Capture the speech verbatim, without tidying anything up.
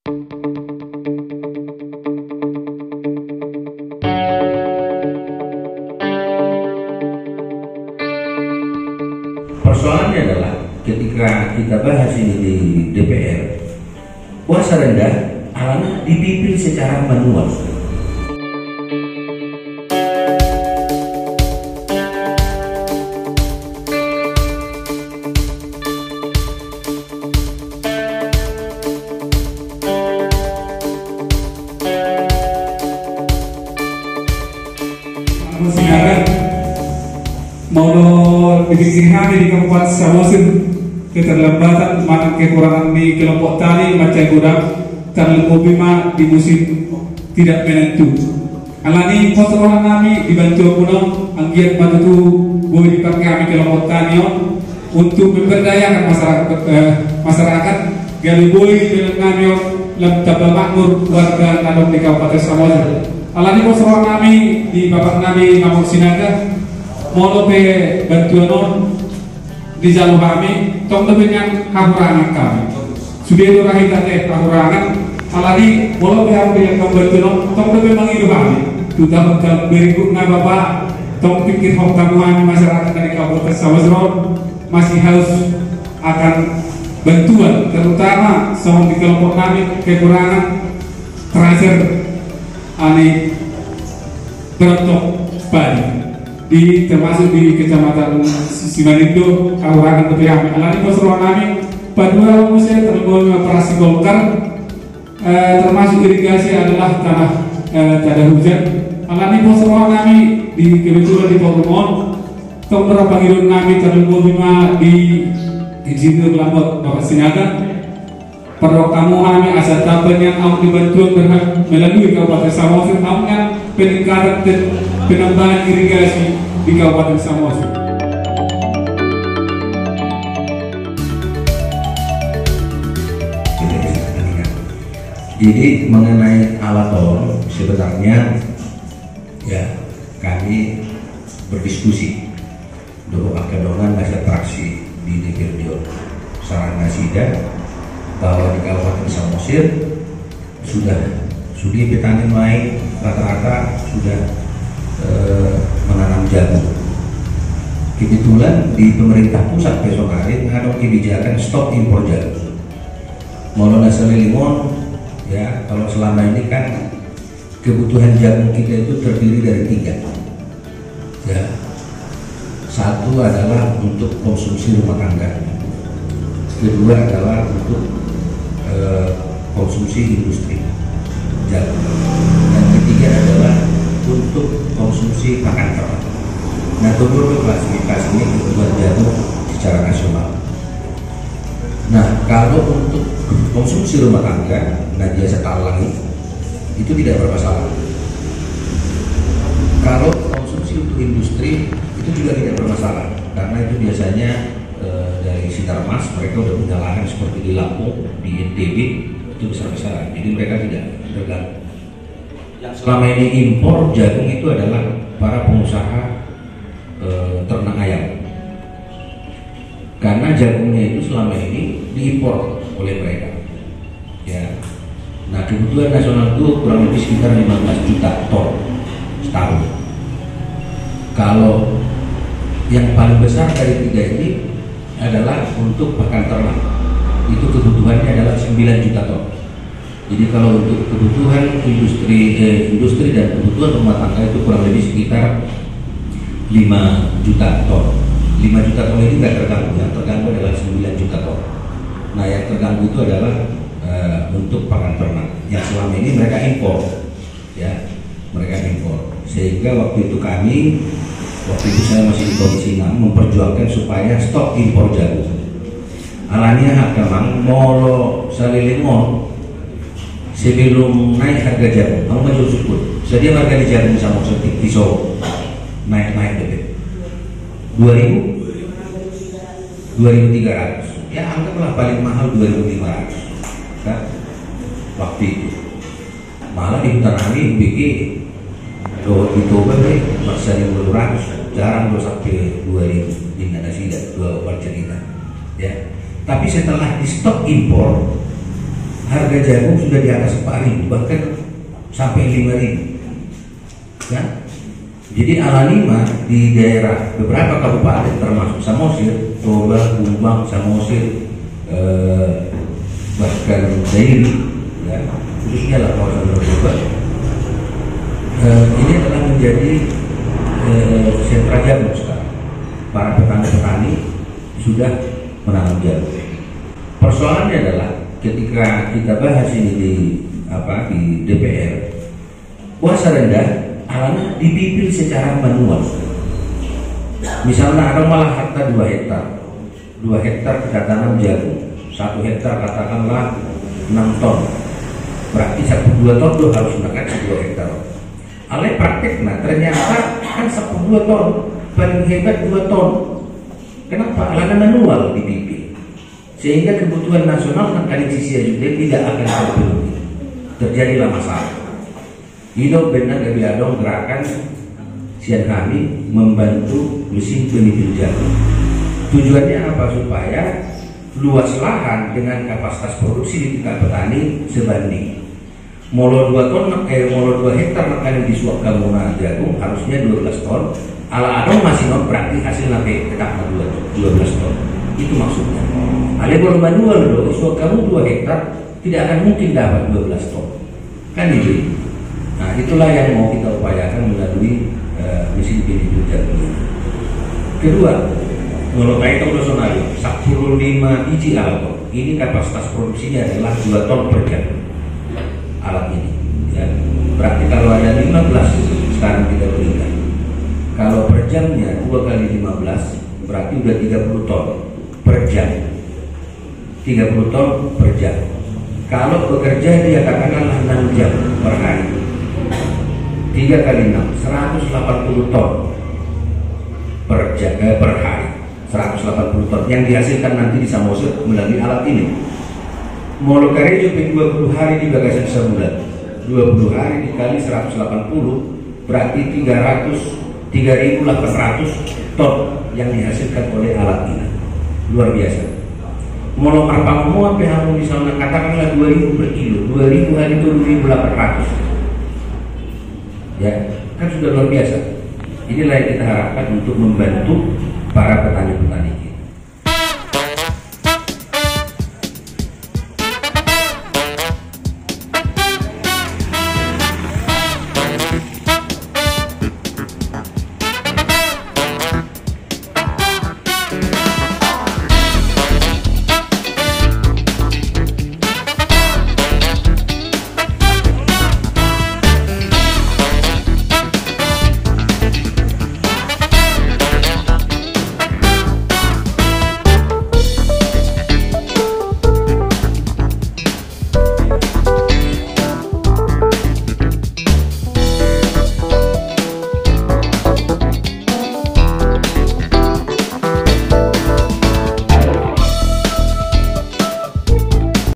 Persoalannya adalah ketika kita bahas ini di D P R, kuasa rendah alana dipilih secara manual. Silakan mau bikin kami di Kabupaten Samosir keterlambatan makan kekurangan di kelompok tani macam gudang terlalu bima di musim tidak menentu. Alani potongan kami dibantu puno anggiat bantu boleh dipakai kami kelompok tani untuk memberdayakan masyarakat eh, masyarakat gali boleh dengan kami dalam tabel makmur warga Nadok di Kabupaten Samosir. Alani potongan kami di bapak kami Ngamuk Sinaga mau pe bantuan di jalur kami tong dengan kakurangan kami sudah itu rahit teh kakurangan alani mau pe ambil yang bantuan tong lebih mengiru kami sudah dalam berikutnya bapak tong pikir hok tamuan masyarakat dari Kabupaten Samosir masih harus akan bantuan terutama sama di kelompok kami kekurangan transfer ani berotok padi di termasuk di kecamatan Simanindo Kabupaten Tepiami. Alani Posruan kami padua musim tergolong operasi Golkar eh, termasuk irigasi adalah tanah eh, tanah hujan. Alani Posruan kami di kebetulan di Pokemon tong berapa hidung kami tergolong lima di Insinyur Lambot Bapak Sinaga. Perlu kamu kami asal tabel yang mau dibantu melalui Kabupaten Samosir namanya peningkatan penambahan irigasi di Kabupaten Samosir. Jadi mengenai alat tol sebenarnya ya kami berdiskusi dulu akan ngasih atraksi di D P R Sarana Sida bahwa di Kabupaten Samosir sudah sudah petani main rata-rata sudah e, menanam jagung. Kebetulan di pemerintah pusat besok hari ada kebijakan stop impor jagung. Mau nasal limon ya kalau selama ini kan kebutuhan jagung kita itu terdiri dari tiga. Ya, satu adalah untuk konsumsi rumah tangga. Kedua adalah untuk konsumsi industri jagung, dan ketiga adalah untuk konsumsi pakan ternak. Nah, turut klasifikasi ini kebutuhan jagung secara nasional. Nah, kalau untuk konsumsi rumah tangga, nah biasa talangi itu tidak bermasalah. Kalau konsumsi untuk industri itu juga tidak bermasalah, karena itu biasanya dari Sinarmas mereka udah punya lahan seperti di Lampung, di N T B itu besar-besaran, jadi mereka tidak terganggu. Yang selama ini impor jagung itu adalah para pengusaha e, ternak ayam, karena jagungnya itu selama ini diimpor oleh mereka. Ya, nah kebutuhan nasional itu kurang lebih sekitar lima belas juta ton setahun. Kalau yang paling besar dari tiga ini adalah untuk pakan ternak, itu kebutuhannya adalah sembilan juta ton. Jadi kalau untuk kebutuhan industri eh, industri dan kebutuhan rumah tangga itu kurang lebih sekitar lima juta ton. lima juta ton ini tidak terganggu, yang terganggu adalah sembilan juta ton. Nah, yang terganggu itu adalah eh, untuk pakan ternak yang selama ini mereka impor, ya mereka impor. Sehingga waktu itu kami waktu itu saya masih di Komisi enam memperjuangkan supaya stop impor jagung. Alanya harga mang molo salilimon sebelum naik harga jagung, kamu maju syukur. Jadi harga di jagung sama seperti pisau naik naik deh. Dua ribu, dua ribu tiga ratus. Ya anggaplah paling mahal dua ribu lima ratus. Kan? Waktu itu malah di hutan hari bikin dua dicoba deh masih dua ratus, jarang dua sampai dua ribu di nada sida dua obat cerita, ya. Tapi setelah di stop impor, harga jagung sudah di atas empat ribu, bahkan sampai lima ribu. Ya? Jadi Alanima di daerah beberapa kabupaten termasuk Samosir, Toba, Kumbang, Samosir, eh, bahkan Dairi, ya, khususnya lah kawasan Toba, eh, ini telah menjadi eh, sentra jagung sekarang. Para petani-petani sudah menanam jagung. Persoalannya adalah ketika kita bahas ini di apa di D P R, kuasa rendah Alana dipipil secara manual. Misalnya ada malah harta dua hektar, dua hektar kita tanam jagung, satu hektar katakanlah enam ton, berarti satu dua ton itu harus makan dua hektar. Ale praktek, nah ternyata kan satu dua ton, paling hebat dua ton. Kenapa? Alana manual dipipil, sehingga kebutuhan nasional kan kali sisi juga tidak akan terpenuhi. Terjadilah masalah. Hidup benar dari adong gerakan sian kami membantu mesin penipil jagung. Tujuannya apa? Supaya luas lahan dengan kapasitas produksi di tingkat petani sebanding. Molo dua ton, eh, molo dua hektar makanan disuap kamuna jagung harusnya dua belas ton. Ala adong masih non berarti hasil nanti tetap dua belas ton. Itu maksudnya. Ale baru manual loh, suap kamu dua hektar tidak akan mungkin dapat dua belas ton. Kan itu. Nah, itulah yang mau kita upayakan melalui uh, mesin penipil jagung ini. Kedua, menurut saya itu nasional sepuluh lima biji alat. Ini kapasitas produksinya adalah dua ton per jam. Alat ini, ya. Berarti kalau ada lima belas sekarang kita berikan. Kalau per jamnya dua kali lima belas berarti udah tiga puluh ton per jam. tiga puluh ton per jam. Kalau bekerja dia katakanlah enam jam per hari. tiga kali enam, seratus delapan puluh ton per, eh, per hari. seratus delapan puluh ton yang dihasilkan nanti di Samosir melalui alat ini. Molokare juga dua puluh hari di bagasan sebulan. dua puluh hari dikali seratus delapan puluh berarti tiga ratus, tiga ribu delapan ratus ton yang dihasilkan oleh alat ini. Luar biasa. Molo marpamu apa yang misalnya katakanlah dua ribu per kilo, dua ribu hari itu dua ribu delapan ratus. Ya, kan sudah luar biasa. Inilah yang kita harapkan untuk membantu para petani-petani.